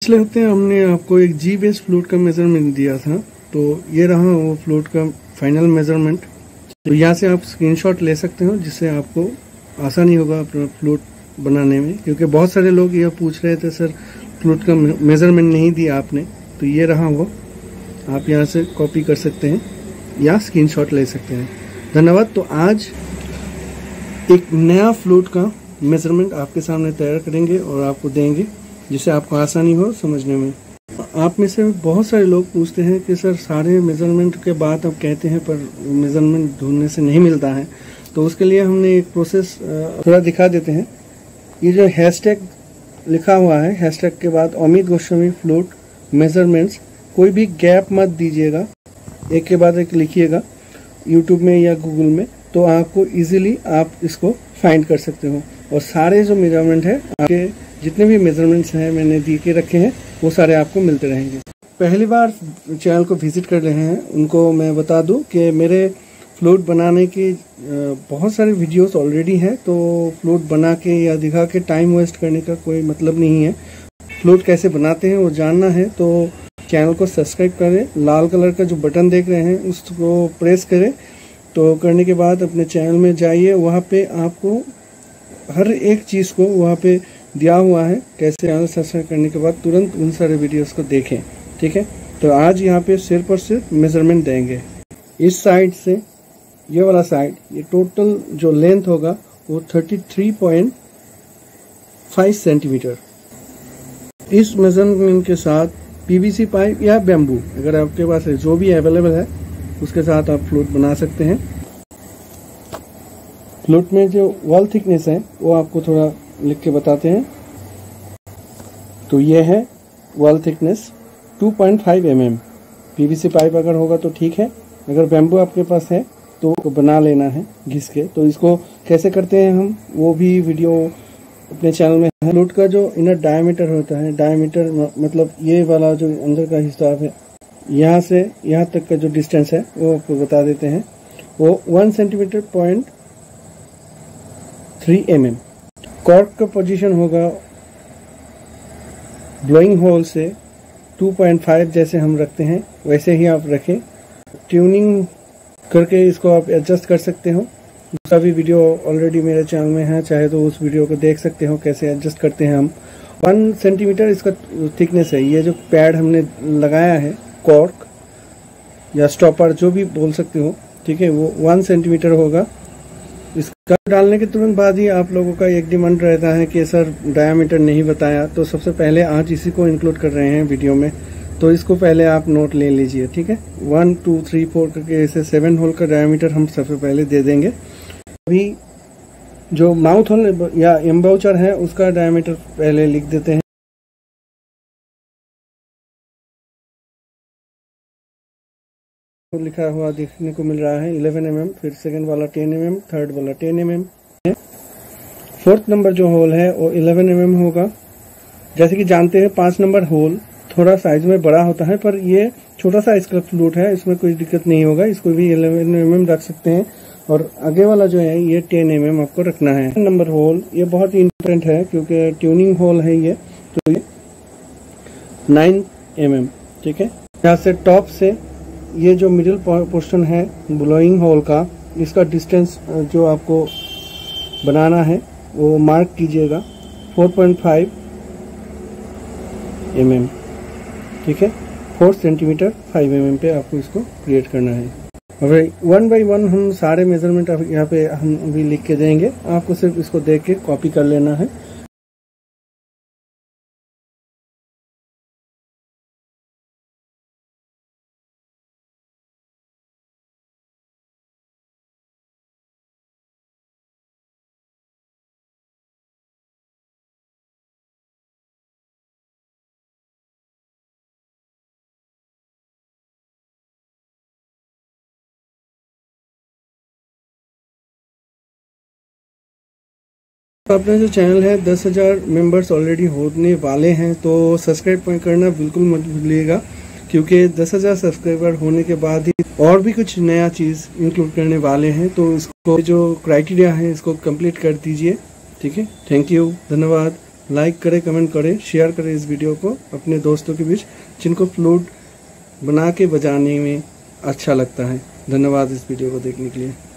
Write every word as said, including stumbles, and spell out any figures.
पिछले हफ्ते हमने आपको एक जी बेस फ्लूट का मेजरमेंट दिया था, तो ये रहा वो फ्लूट का फाइनल मेजरमेंट। तो यहाँ से आप स्क्रीनशॉट ले सकते हो, जिससे आपको आसानी होगा अपना फ्लूट बनाने में, क्योंकि बहुत सारे लोग ये पूछ रहे थे सर फ्लूट का मेजरमेंट नहीं दिया आपने। तो ये रहा वो, आप यहाँ से कॉपी कर सकते हैं या स्क्रीनशॉट ले सकते हैं। धन्यवाद। तो आज एक नया फ्लूट का मेजरमेंट आपके सामने तैयार करेंगे और आपको देंगे, जिससे आपको आसानी हो समझने में। आप में से बहुत सारे लोग पूछते हैं कि सर सारे मेजरमेंट के बाद आप कहते हैं पर मेजरमेंट ढूंढने से नहीं मिलता है। तो उसके लिए हमने एक प्रोसेस थोड़ा दिखा देते हैं। ये जो हैशटैग लिखा हुआ है, हैशटैग के बाद अमित गोस्वामी फ्लूट मेजरमेंट्स, कोई भी गैप मत दीजिएगा, एक के बाद एक लिखिएगा यूट्यूब में या गूगल में, तो आपको इजीली आप इसको फाइंड कर सकते हो। और सारे जो मेजरमेंट है, आपके जितने भी मेजरमेंट्स हैं मैंने दी के रखे हैं, वो सारे आपको मिलते रहेंगे। पहली बार चैनल को विजिट कर रहे हैं उनको मैं बता दूं कि मेरे फ्लूट बनाने की बहुत सारे वीडियोस ऑलरेडी हैं, तो फ्लूट बना के या दिखा के टाइम वेस्ट करने का कोई मतलब नहीं है। फ्लूट कैसे बनाते हैं वो जानना है तो चैनल को सब्सक्राइब करें, लाल कलर का जो बटन देख रहे हैं उसको प्रेस करें। तो करने के बाद अपने चैनल में जाइए, वहाँ पे आपको हर एक चीज़ को वहाँ पे दिया हुआ है, कैसे चैनल सब्सक्राइब करने के बाद तुरंत उन सारे वीडियोस को देखें। ठीक है, तो आज यहाँ पे सिर्फ और सिर्फ मेजरमेंट देंगे। इस साइड से ये वाला साइड, ये टोटल जो लेंथ होगा वो तैंतीस पॉइंट पाँच सेंटीमीटर। इस मेजरमेंट के साथ पीवीसी पाइप या बैम्बू, अगर आपके पास है, जो भी अवेलेबल है उसके साथ आप फ्लूट बना सकते हैं। फ्लूट में जो वॉल थिकनेस है वो आपको थोड़ा लिख के बताते हैं। तो ये है वॉल थिकनेस दो पॉइंट पाँच एम एम। पीवीसी पाइप अगर होगा तो ठीक है, अगर बैम्बू आपके पास है तो बना लेना है घिस के। तो इसको कैसे करते हैं हम, वो भी वीडियो अपने चैनल में है। फ्लूट का जो इनर डायमीटर होता है, डायमीटर मतलब ये वाला जो अंदर का हिस्सा है, यहाँ से यहाँ तक का जो डिस्टेंस है वो आपको बता देते हैं। वो one centimetre point three M M. Cork का पोजीशन होगा ब्लोइंग होल से दो पॉइंट पाँच, जैसे हम रखते हैं वैसे ही आप रखें। ट्यूनिंग करके इसको आप एडजस्ट कर सकते हो। उसका भी वीडियो ऑलरेडी मेरे चैनल में है, चाहे तो उस वीडियो को देख सकते हो कैसे एडजस्ट करते हैं हम। वन सेंटीमीटर इसका थिकनेस है। ये जो पैड हमने लगाया है, कॉर्क या स्टॉपर जो भी बोल सकते हो, ठीक है, वो वन सेंटीमीटर होगा। इसका डालने के तुरंत बाद ही आप लोगों का एक डिमांड रहता है कि सर डायमीटर नहीं बताया, तो सबसे पहले आज इसी को इंक्लूड कर रहे हैं वीडियो में, तो इसको पहले आप नोट ले लीजिए। ठीक है, वन टू थ्री फोर करके ऐसे सेवन होल का डायमीटर हम सबसे पहले दे देंगे। अभी जो माउथ होल या एम्बाउचर है उसका डायमीटर पहले लिख देते हैं। तो लिखा हुआ देखने को मिल रहा है इलेवन एम एम, फिर सेकेंड वाला टेन एम एम, थर्ड वाला ten M M. Fourth number जो होल है वो इलेवन एम एम होगा। जैसे कि जानते हैं पांच नंबर होल थोड़ा साइज में बड़ा होता है, पर ये छोटा साइज का फ्लूट है, इसमें कोई दिक्कत नहीं होगा, इसको भी इलेवन एम एम रख सकते हैं। और आगे वाला जो है ये टेन एम एम आपको रखना है। नंबर होल ये बहुत ही इंपॉर्टेंट है क्योंकि ट्यूनिंग होल है ये, तो ये नाइन एम एम। ठीक है, यहाँ से टॉप से ये जो मिडिल पोर्शन है ब्लोइंग होल का, इसका डिस्टेंस जो आपको बनाना है वो मार्क कीजिएगा four point five M M. ठीक है, four centimetre five M M पे आपको इसको क्रिएट करना है। अब वन बाय वन हम सारे मेजरमेंट यहाँ पे हम अभी लिख के देंगे, आपको सिर्फ इसको देख के कॉपी कर लेना है। अपना जो चैनल है दस हज़ार मेंबर्स ऑलरेडी होने वाले हैं, तो सब्सक्राइब करना बिल्कुल मत भूलिएगा, क्योंकि दस हज़ार सब्सक्राइबर होने के बाद ही और भी कुछ नया चीज़ इंक्लूड करने वाले हैं। तो इसको जो क्राइटेरिया है इसको कंप्लीट कर दीजिए। ठीक है, थैंक यू, धन्यवाद। लाइक करें, कमेंट करें, शेयर करें इस वीडियो को अपने दोस्तों के बीच जिनको फ्लूट बना के बजाने में अच्छा लगता है। धन्यवाद इस वीडियो को देखने के लिए।